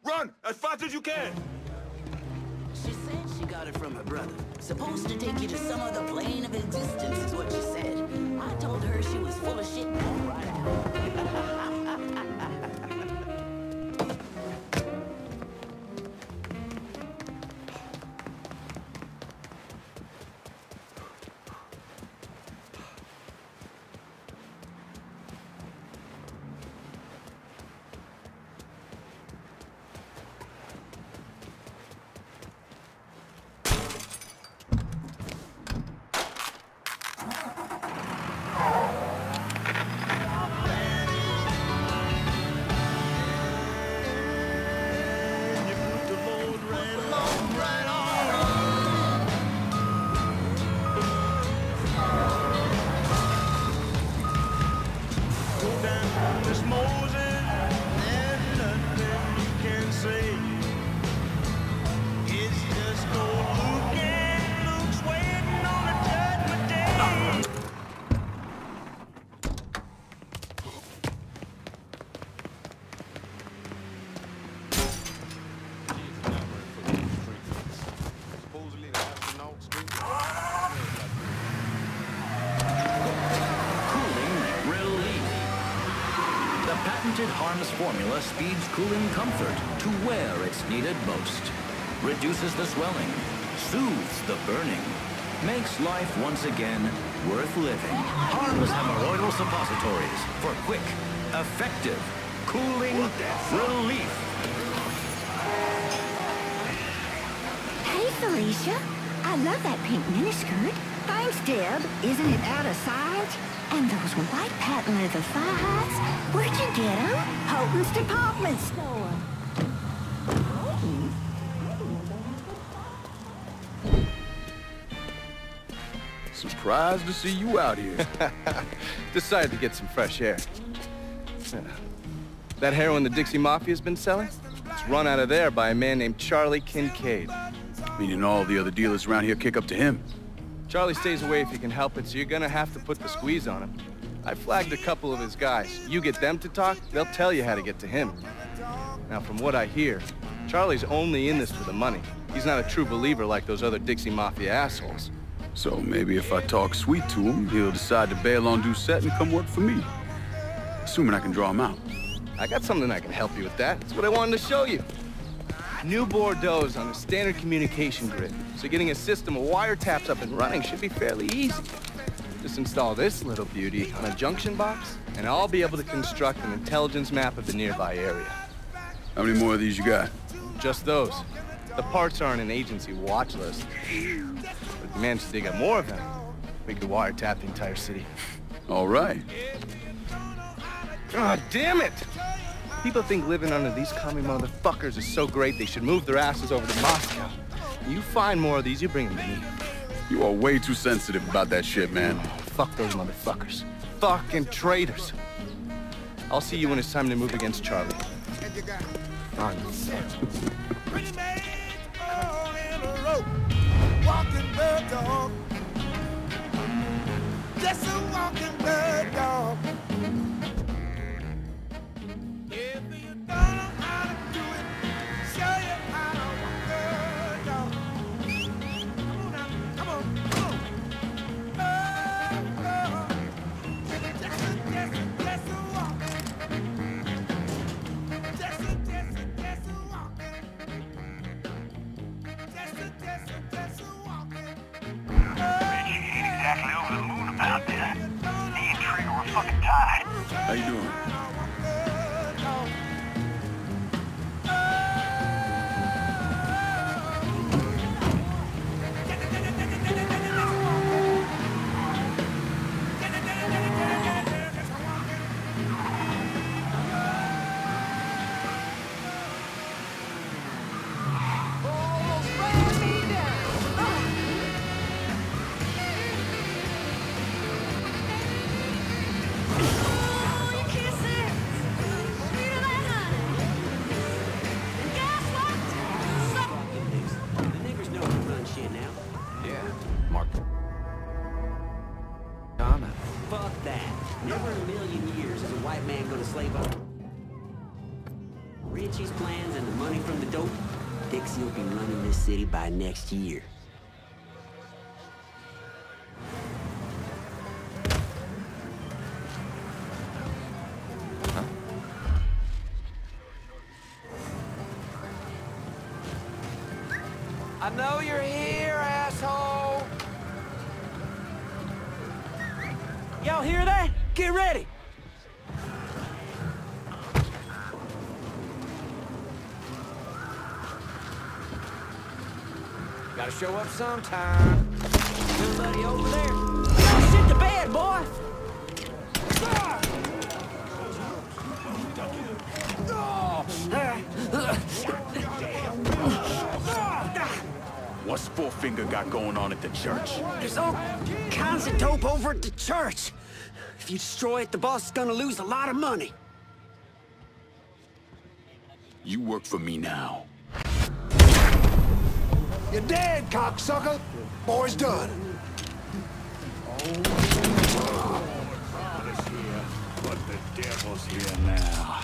Run! As fast as you can! She said she got it from her brother. Supposed to take you to some other plane of existence is what she said. I told her she was full of shit and walked right out. Harm's formula speeds cooling comfort to where it's needed most. Reduces the swelling, soothes the burning, makes life once again worth living. Harm's hemorrhoidal suppositories for quick, effective, cooling relief. Hey, Felicia. I love that pink miniskirt. Thanks, Deb. Isn't it out of sight? And those white patent leather thighs, where'd you get them? Houghton's department store. Surprised to see you out here. Decided to get some fresh air. That heroin the Dixie Mafia's been selling? It's run out of there by a man named Charlie Kincaid. Meaning all the other dealers around here kick up to him. Charlie stays away if he can help it, so you're gonna have to put the squeeze on him. I flagged a couple of his guys. You get them to talk, they'll tell you how to get to him. Now, from what I hear, Charlie's only in this for the money. He's not a true believer like those other Dixie Mafia assholes. So maybe if I talk sweet to him, he'll decide to bail on Doucette and come work for me. Assuming I can draw him out. I got something I can help you with that. That's what I wanted to show you. New Bordeaux on a standard communication grid, so getting a system of wiretaps up and running should be fairly easy. Just install this little beauty on a junction box, and I'll be able to construct an intelligence map of the nearby area. How many more of these you got? Just those. The parts are on an agency watch list. But if we manage to dig up more of them, we could wiretap the entire city. All right. God damn it! People think living under these commie motherfuckers is so great they should move their asses over to Moscow. You find more of these, you bring them to me. You are way too sensitive about that shit, man. Oh, fuck those motherfuckers. Fucking traitors. I'll see you when it's time to move against Charlie. On set. Walking bird dog. Just a walking bird dog. How you doing? Richie's plans and the money Dixie will be running this city by next year. I know you're here, asshole! Y'all hear that? Get ready! Gotta show up sometime. Everybody over there. Y'all shit the bed, boy! What's Four-Finger got going on at the church? There's all kinds of dope over at the church. If you destroy it, the boss is gonna lose a lot of money. You work for me now. You're dead, cocksucker. Boy's done. But the devil's here now.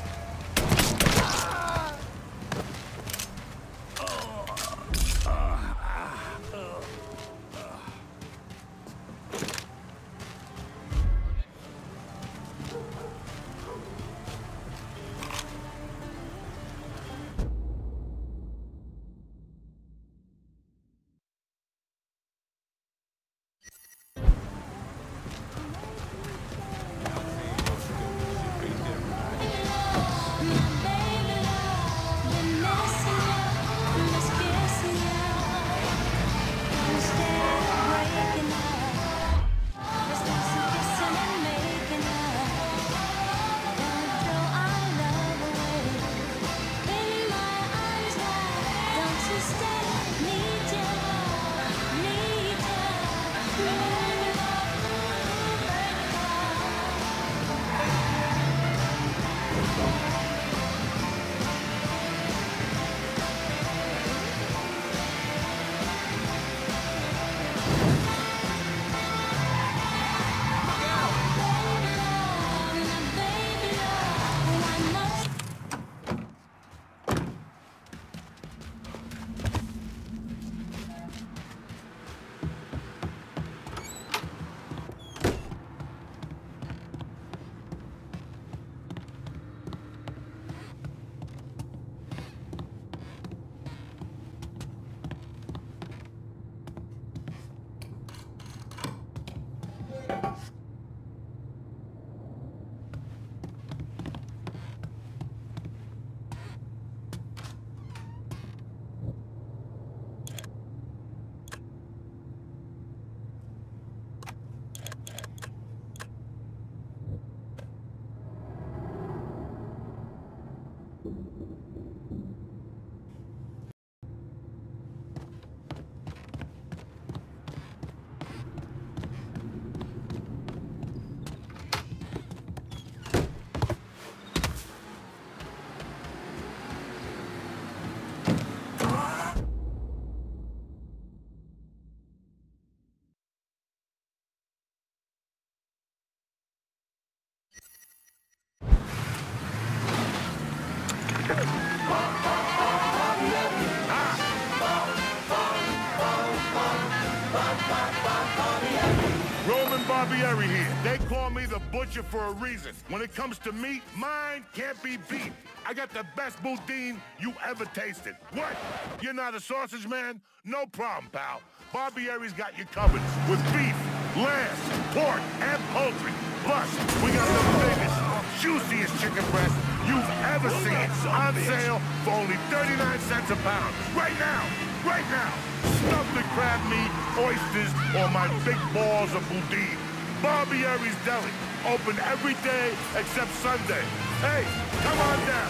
Barbieri here. They call me the butcher for a reason. When it comes to meat, mine can't be beat. I got the best boudin you ever tasted. What? You're not a sausage man? No problem, pal. Barbieri's got you covered with beef, lamb, pork, and poultry. Plus, we got the biggest, juiciest chicken breast you've ever seen. On sale for only 39 cents a pound. Right now! Right now! Stuffed with crab meat, oysters, or my big balls of boudin. Barbieri's Deli. Open every day except Sunday. Hey, come on down.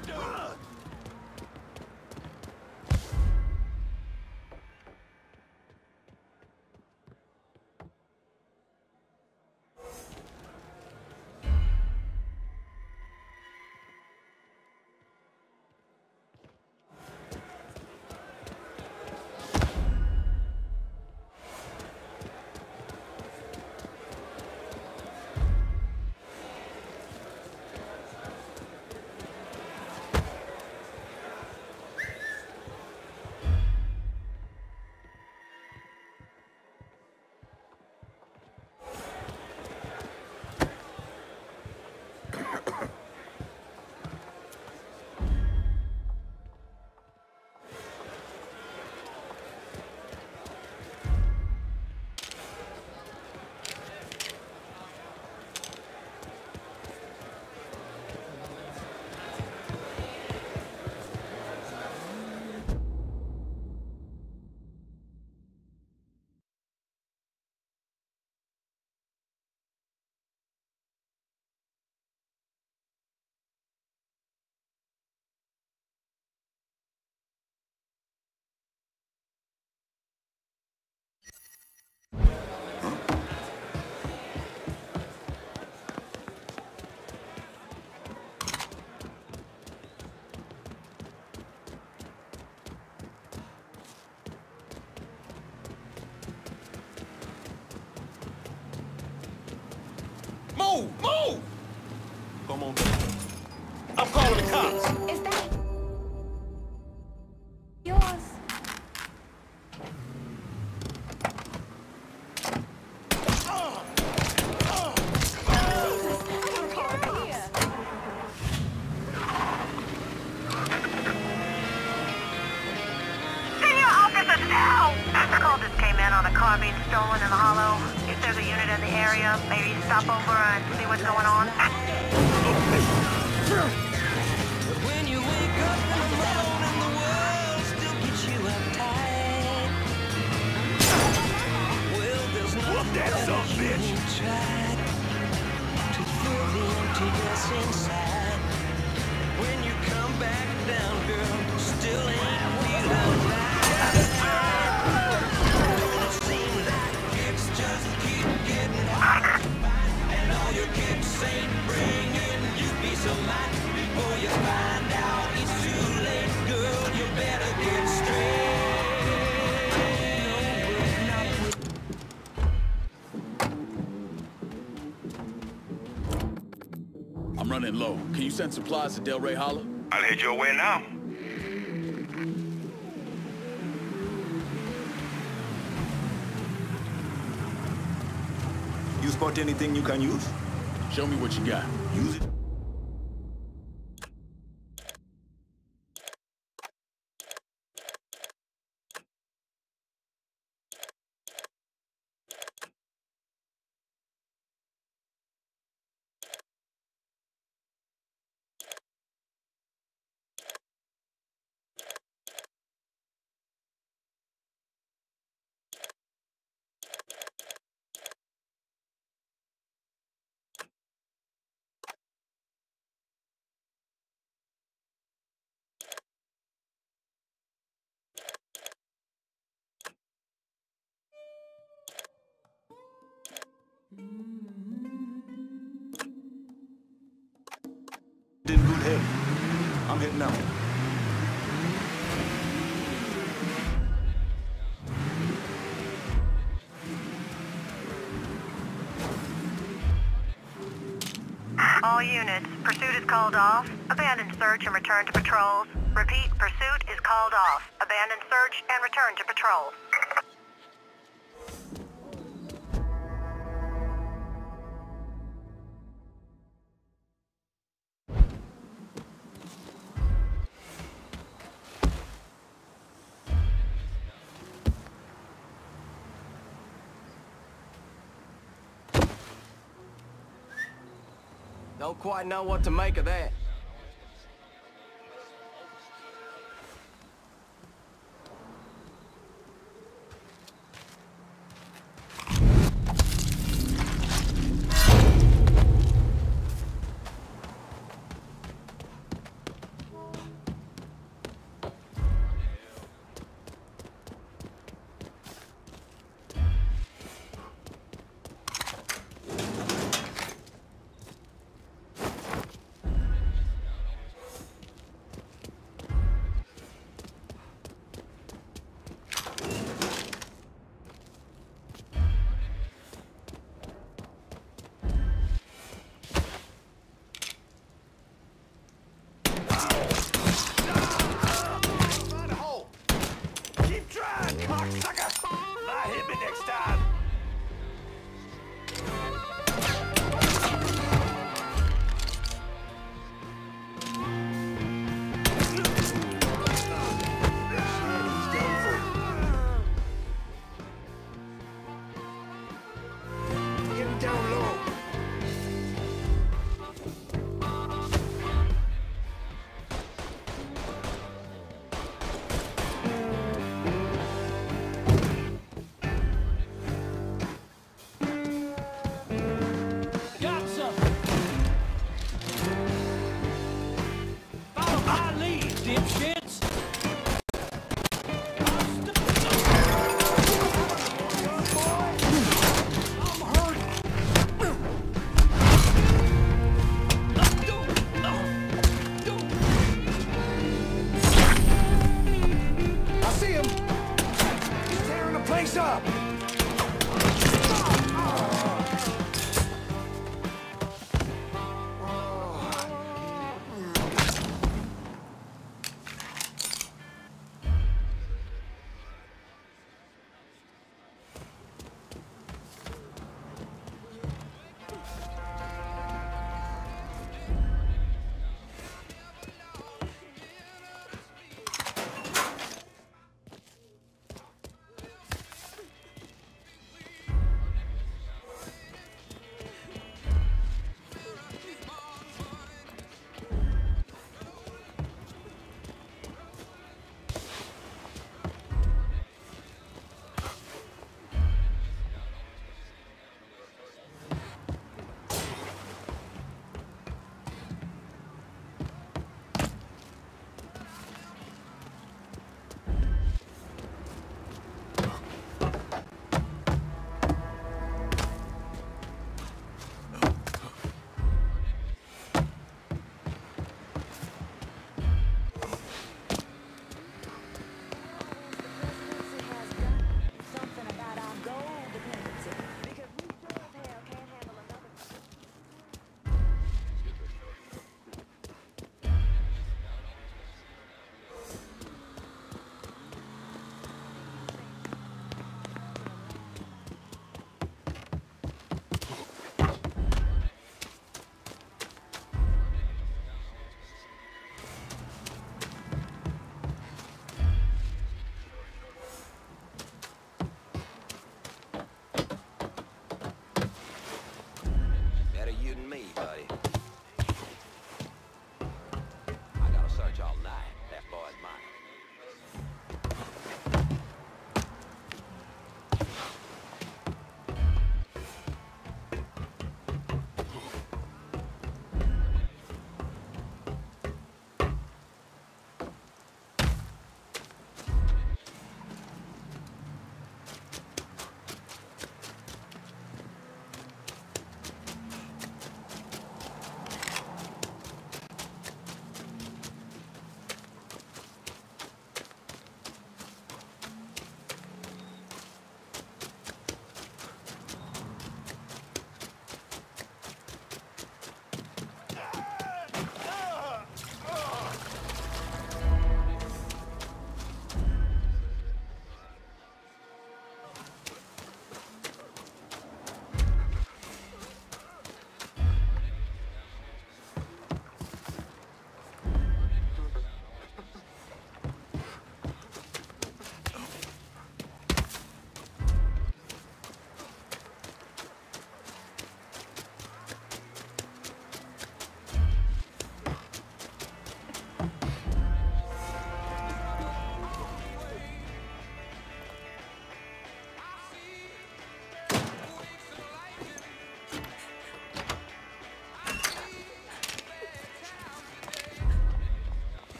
Move! Move! Come on. I'm calling the cops. Is that yours? Senior officers now! Call just came in on a car being stolen in the hollow. If there's a unit in the area, maybe stop over and see what's going on. When you wake up in the morning, the world still gets you uptight. Well, there's nothing that you tried to fill the emptiness inside. When you come back down, girl, still ain't feeling right. Don't it seem like it's just keep getting hot, and all your kicks ain't bringing you peace of mind. Before you find out it's too late, girl, you better get straight. I'm running low. Can you send supplies to Delray Hollow? I'll head your way now. You spot anything you can use? Show me what you got. Use it. In good health. I'm heading out. All units, pursuit is called off. Abandon search and return to patrols. Repeat, pursuit is called off. Abandon search and return to patrols. Don't quite know what to make of that.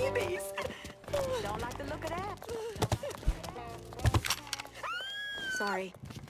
babies. Don't like the look of that. Sorry.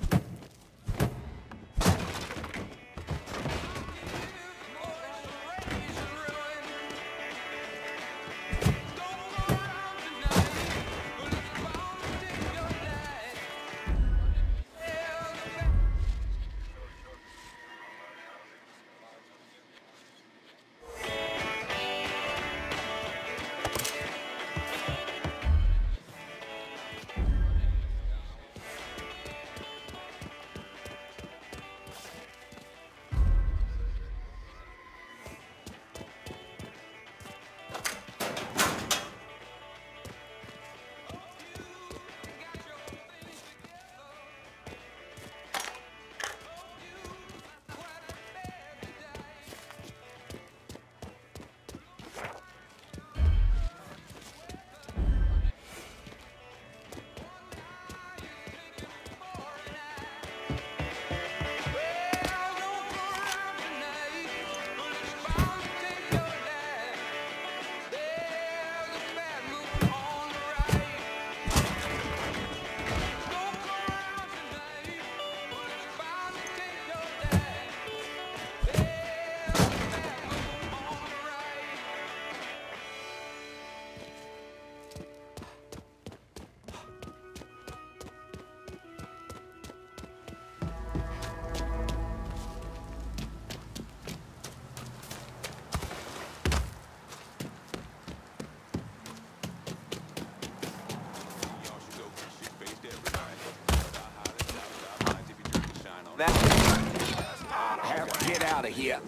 Get out of here.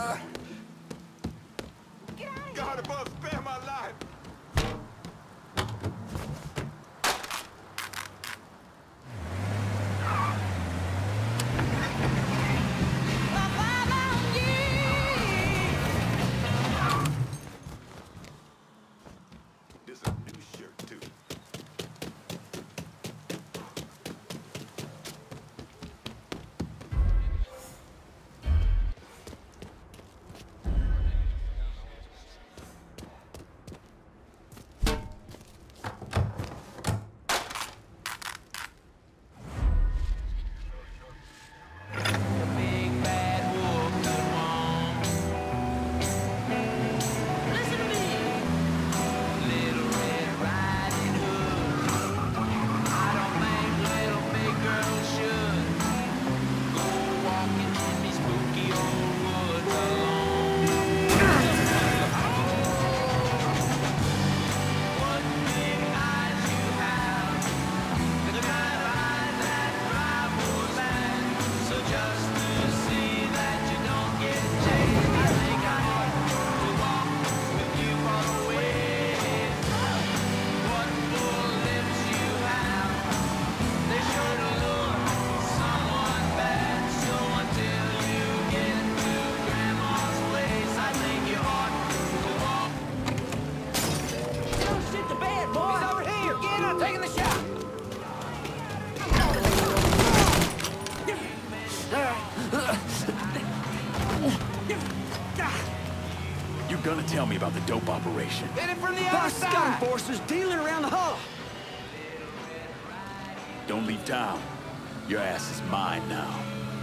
God above, spare my life. This is a new shirt, too. Gonna tell me about the dope operation. Hit it from the other side! Scum forces dealing around the hull! Don't leave town. Your ass is mine now.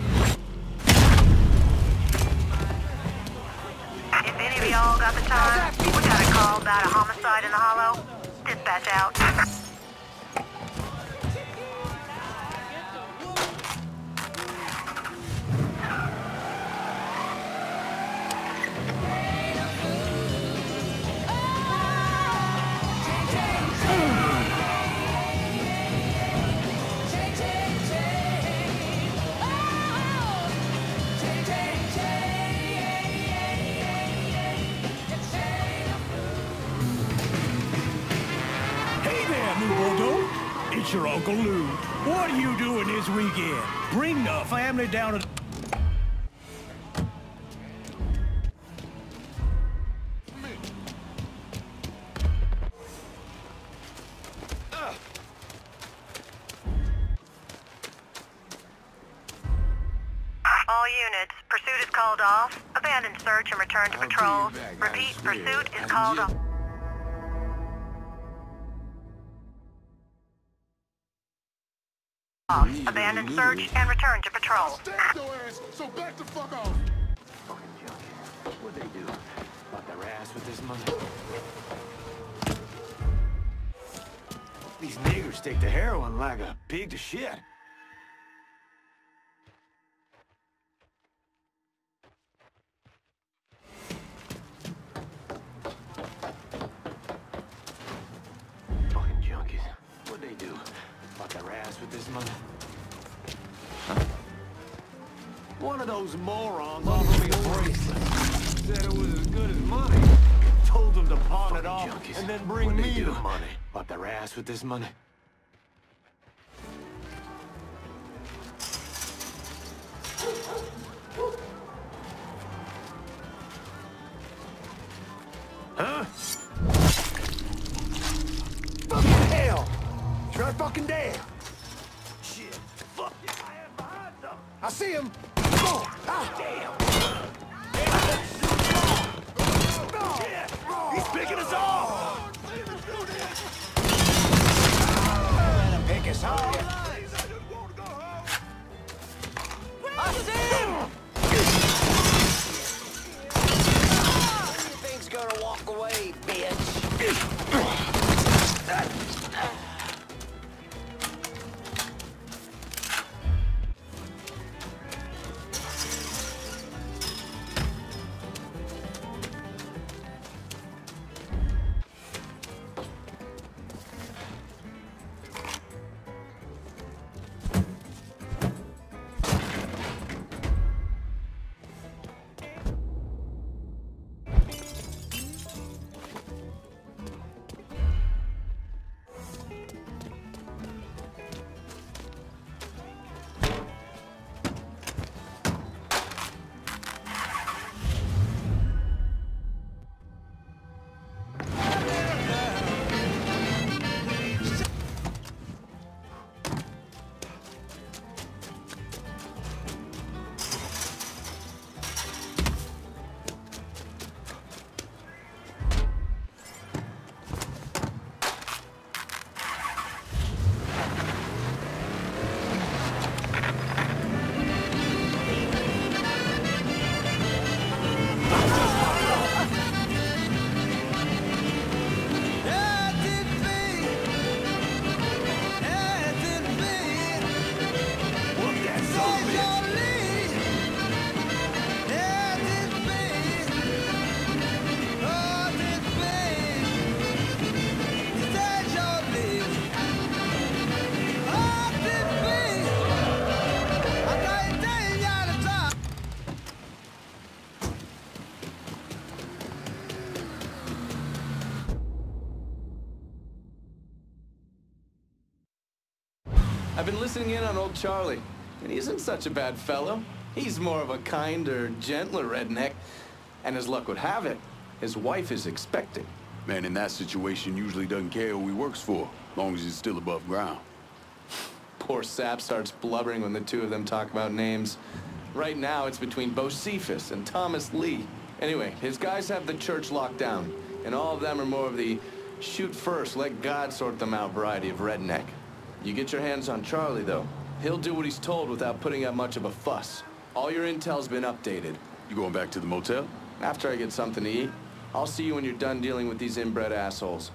If any of y'all got the time, we got a call about a homicide in the hollow. Dispatch out. Bordeaux? It's your Uncle Lou. What are you doing this weekend? Bring the family down to... All units, pursuit is called off. Abandon search and return to patrols. Repeat, pursuit is called off. off. Abandon search and return to patrol. So back the fuck off. Fucking junkies. What'd they do? Fuck their ass with this money. These niggers take the heroin like a pig to shit. Fucking junkies. What'd they do? Fuck their ass with this money. Huh? One of those morons offered me a bracelet. Said it was as good as money. Told them to pawn it off junkies. and then bring What'd me they do? the money. Fuck their ass with this money. Huh? Fucking hell! He's right fucking there. Shit. Fuck yeah, I am behind them. I see him. Oh, ah. Damn. Shit. He's picking us off. Let him pick us off. I see him. Thing's gonna walk away, bitch. I've been listening in on old Charlie, and he isn't such a bad fellow. He's more of a kinder, gentler redneck. And as luck would have it, his wife is expecting. Man in that situation usually doesn't care who he works for, as long as he's still above ground. Poor Sap starts blubbering when the two of them talk about names. Right now, it's between Bocephus and Thomas Lee. Anyway, his guys have the church locked down, and all of them are more of the shoot first, let God sort them out variety of redneck. You get your hands on Charlie, though. He'll do what he's told without putting up much of a fuss. All your intel's been updated. You going back to the motel? After I get something to eat, I'll see you when you're done dealing with these inbred assholes.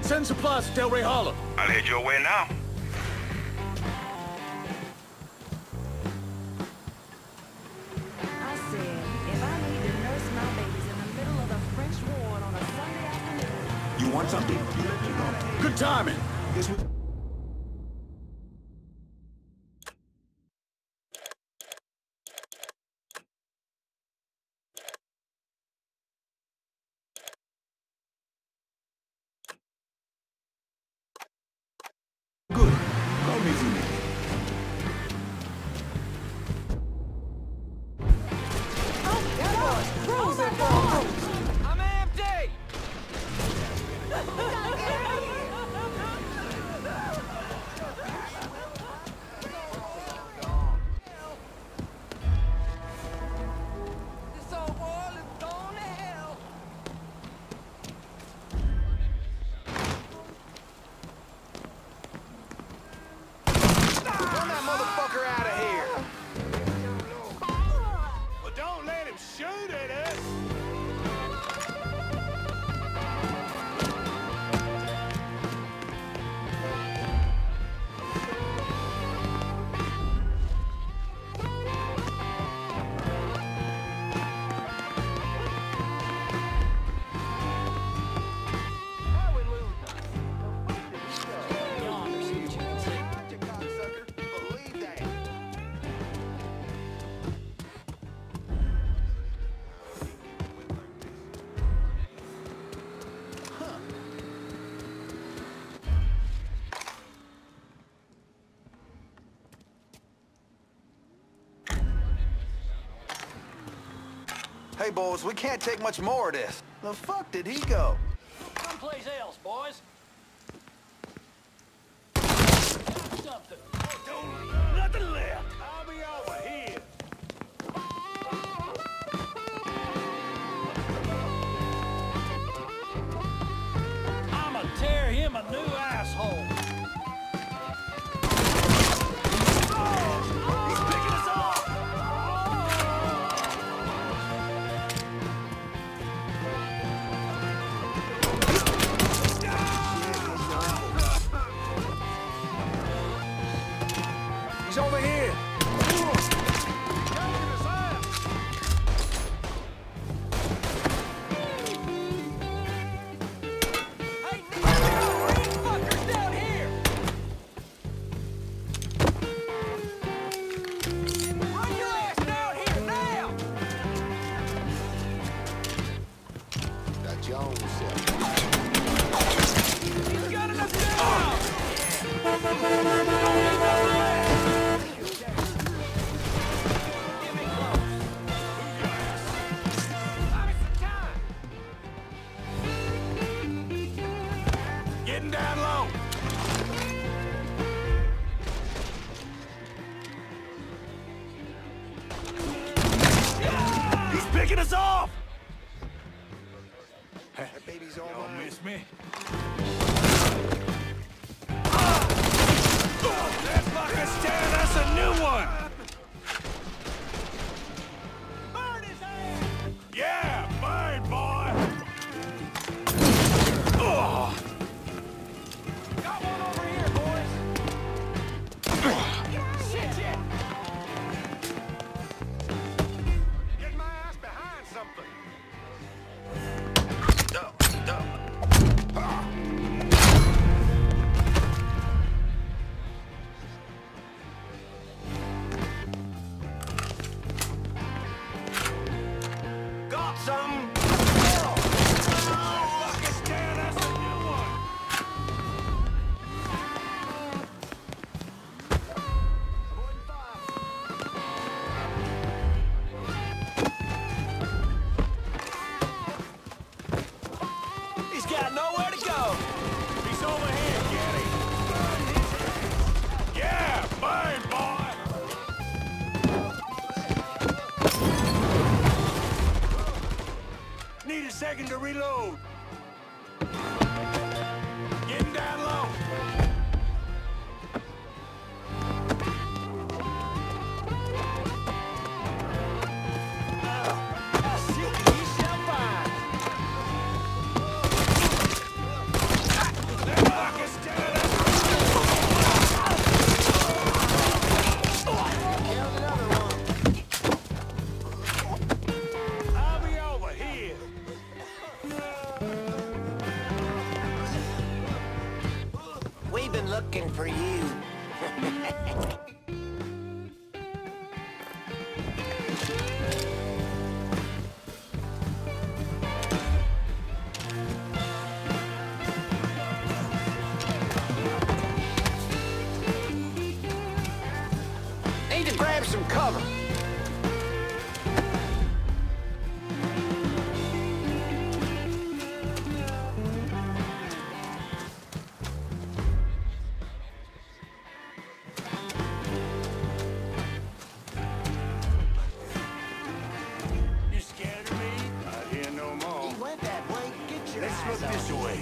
Send supplies to Delray Hollow. I'll head your way now. I said, if I need to nurse my babies in the middle of the French ward on a Sunday afternoon... You want something? You let me know. Good timing. This was... Good. Call me if you need. I'm empty! This old world is going to hell. Run that motherfucker out of here! Well, don't let him shoot at us. Believe that. Hey, boys, we can't take much more of this. The fuck did he go? Someplace else, boys. Something. Nothing left. I'll be over here. I'ma tear him a new asshole. He's picking us off. He's over here. Hey, these fuckers down here! Run your ass down here now! Got your own self. He's got enough down! Give me close. Buy me some time. Getting down low. He's picking us off. That baby's all Don't mine. miss me. That fucker's tearing us a new one. Burn his ass! Yeah, burn, boy. Oh. Got one over here, boys! Shit, shit! Get my ass behind something. Got some. Fucking tearing us a new one. He's got nowhere to go! He's over here, get him. Yeah, burn, boy. Need a second to reload. Getting down low. He shall find! looking for you. Need to grab some cover. This way.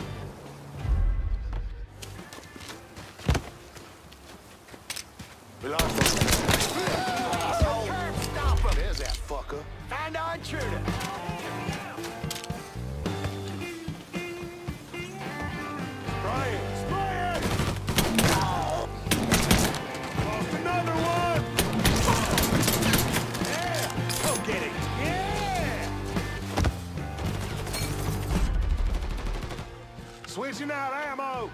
We lost him. Stop him. There's that fucker. Find our intruder. Brian, Brian! Lost another one. Yeah, go get it. Yeah. Switching out ammo!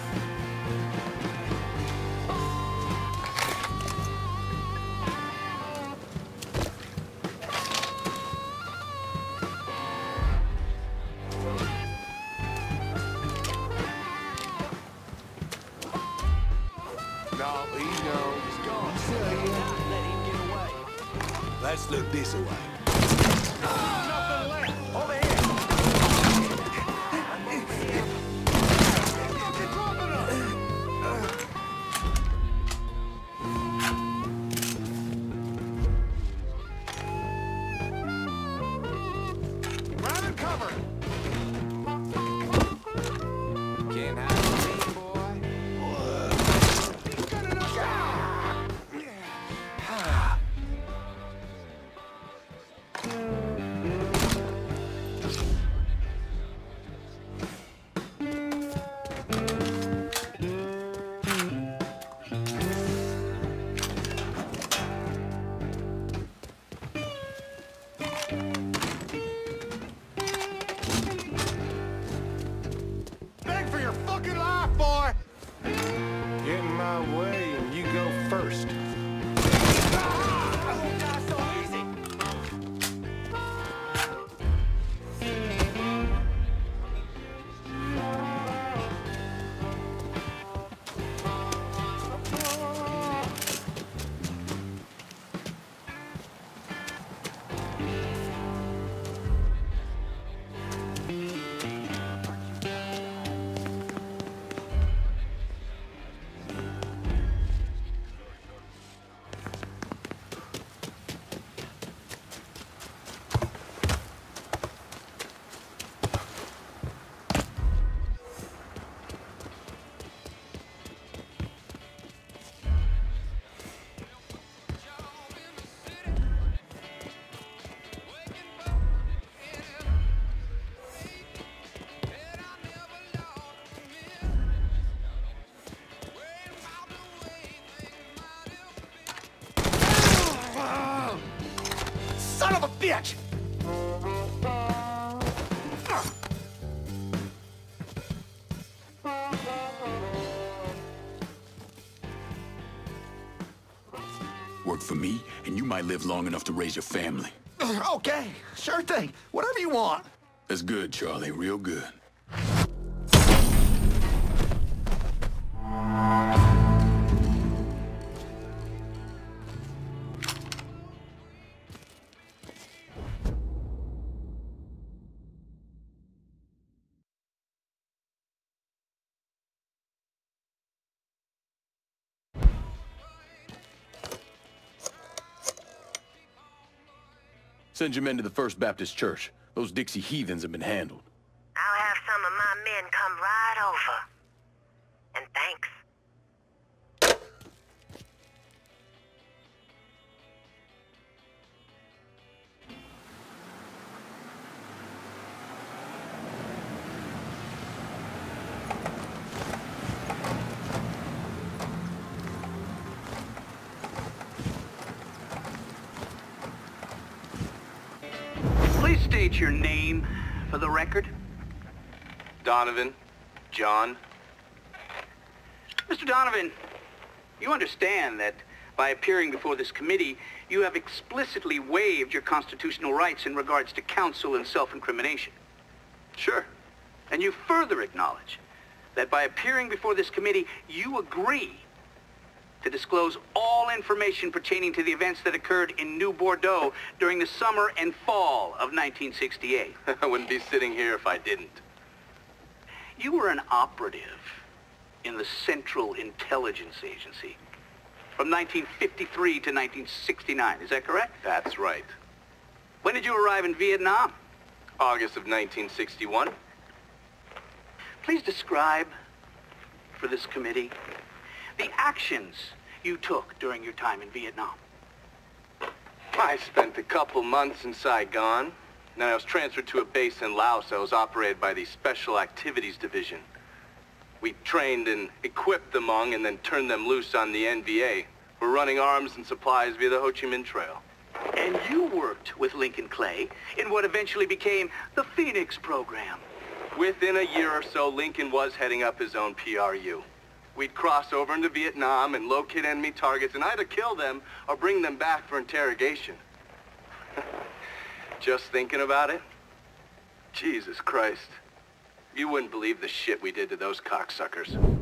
No, he's gone. He's gone. Let him get away. Let's look this way. Nothing left. Over here. Son of a bitch! Work for me, and you might live long enough to raise your family. Okay, sure thing. Whatever you want. That's good, Charlie. Real good. Send your men to the First Baptist Church. Those Dixie heathens have been handled. I'll have some of my men come right over. And thanks. Please state your name for the record. Donovan, John. Mr. Donovan, you understand that by appearing before this committee, you have explicitly waived your constitutional rights in regards to counsel and self-incrimination. Sure. And you further acknowledge that by appearing before this committee, you agree to disclose all information pertaining to the events that occurred in New Bordeaux during the summer and fall of 1968. I wouldn't be sitting here if I didn't. You were an operative in the Central Intelligence Agency from 1953 to 1969, is that correct? That's right. When did you arrive in Vietnam? August of 1961. Please describe for this committee the actions you took during your time in Vietnam. I spent a couple months in Saigon. Then I was transferred to a base in Laos that was operated by the Special Activities Division. We trained and equipped the Hmong and then turned them loose on the NVA. We're running arms and supplies via the Ho Chi Minh Trail. And you worked with Lincoln Clay in what eventually became the Phoenix program. Within a year or so, Lincoln was heading up his own PRU. We'd cross over into Vietnam and locate enemy targets and either kill them or bring them back for interrogation. Just thinking about it? Jesus Christ. You wouldn't believe the shit we did to those cocksuckers.